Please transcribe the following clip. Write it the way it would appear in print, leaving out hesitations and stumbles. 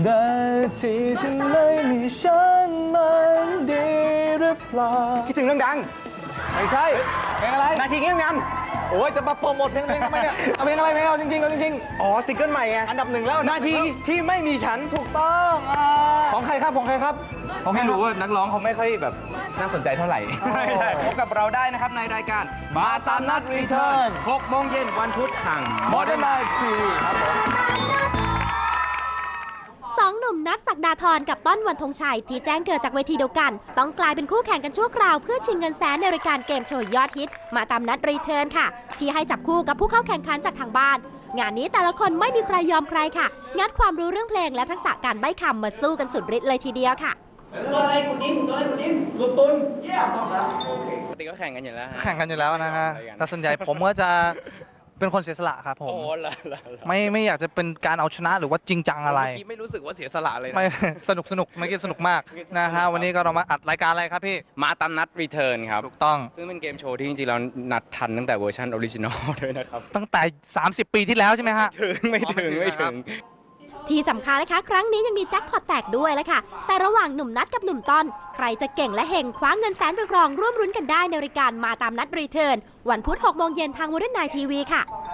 นาทีที่ไม่มีฉันมันดีหรือเปล่าคิดถึงเรื่องดังไม่ใช่เพลงอะไรนาทีเงียบงันโอ้ยจะมาโปรโมทเพลงทำไมเนี่ยเอาเพลงอะไรเพลงเอาจริงๆเอาจริงๆอ๋อซิงเกิลใหม่ไงอันดับ 1แล้วนาทีที่ไม่มีฉันถูกต้องของใครครับของใครครับผมไม่รู้ว่านักร้องเขาไม่ค่อยแบบน่าสนใจเท่าไหร่พบกับเราได้นะครับในรายการมาตามนัดรีเทิร์น6 โมงเย็นวันพุธทาง Modern Night TV ครับผมสองหนุ่มนัทศักดาธรกับต้นวันธงชัยที่แจ้งเกิดจากเวทีเดียวกันต้องกลายเป็นคู่แข่งกันชั่วคราวเพื่อชิงเงินแสนในรายการเกมโชว์ยอดฮิตมาตามนัดรีเทิร์นค่ะที่ให้จับคู่กับผู้เข้าแข่งขันจากทางบ้านงานนี้แต่ละคนไม่มีใครยอมใครค่ะงัดความรู้เรื่องเพลงและทักษะการใบ้คำมาสู้กันสุดฤทธิ์เลยทีเดียวค่ะตัวอะไรกุดินลูกตุนเยี่ยมต้องแล้วปกติก็แข่งกันอยู่แล้วแข่งกันอยู่แล้วนะฮะแต่ส่วนใหญ่ผมก็จะเป็นคนเสียสละครับผมไม่อยากจะเป็นการเอาชนะหรือว่าจริงจังอะไรไม่รู้สึกว่าเสียสละเลยไม่สนุกเมื่อกี้สนุกมากนะฮะวันนี้ก็เรามาอัดรายการอะไรครับพี่มาตามนัดรีเทิร์นครับถูกต้องซึ่งเป็นเกมโชว์ที่จริงๆเรานัดทันตั้งแต่เวอร์ชันออริจินอลด้วยนะครับตั้งแต่30 ปีที่แล้วใช่ไหมฮะไม่ถึงที่สำคัญนะคะครั้งนี้ยังมีแจ็คพอตแตกด้วยแล้วค่ะแต่ระหว่างหนุ่มนัทกับหนุ่มต้นใครจะเก่งและเฮงคว้าเงินแสนไปครองร่วมรุ้นกันได้ในรายการมาตามนัดรีเทิร์นวันพุธ 6 โมงเย็นทาง Modern Night TV ค่ะ